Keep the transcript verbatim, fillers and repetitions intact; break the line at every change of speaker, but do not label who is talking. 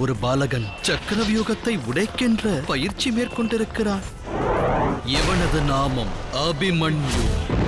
ஒரு பாலகன் சக்கரவியூகத்தை உடைக்கின்ற பயிற்சி மேற்கொண்டிருக்கிறான். இவனது நாமம் அபிமன்யு.